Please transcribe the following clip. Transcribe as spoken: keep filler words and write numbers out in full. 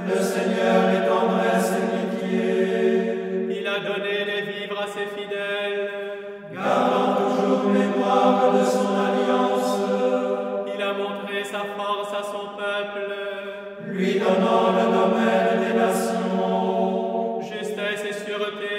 Le Seigneur est tendresse et pitié. Il a donné des vivres à ses fidèles, Gardant toujours mémoire de son alliance. il a montré sa force à son peuple. Lui donnant le domaine des nations. Justesse et sûreté